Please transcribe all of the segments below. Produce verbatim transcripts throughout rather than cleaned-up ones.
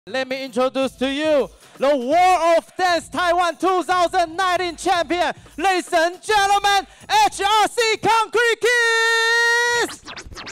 Let me introduce to you the War of Dance Taiwan two thousand nineteen champion, ladies and gentlemen, H R C Concrete Kids!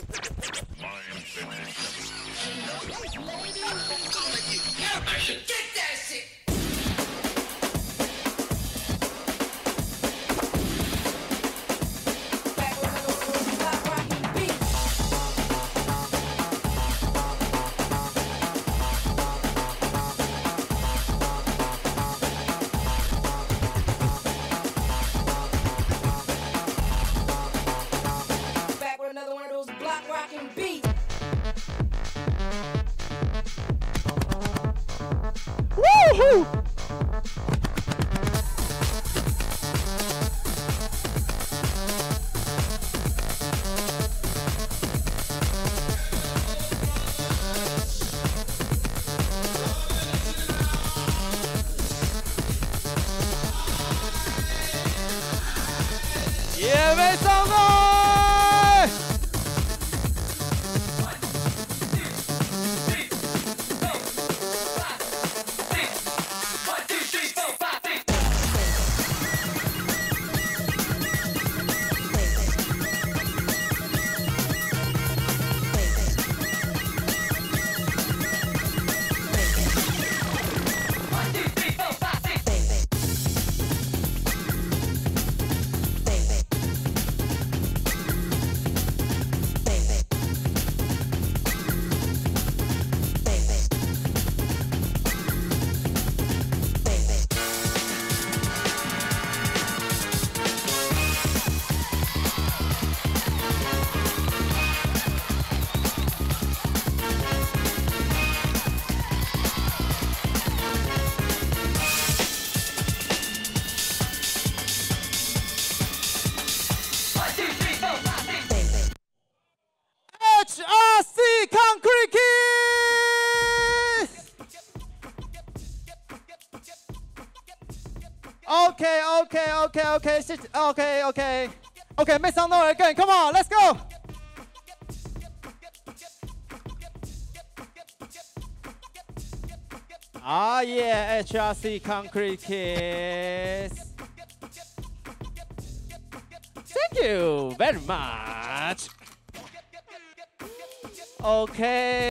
Another one of those block rockin' beats. Woohoo! Yeah, 没上过。 H R C Concrete Kids! Okay, okay, okay, okay, shit, okay, okay. Okay, make some noise again, come on, let's go! Ah yeah, H R C Concrete Kids. Thank you very much. Okay.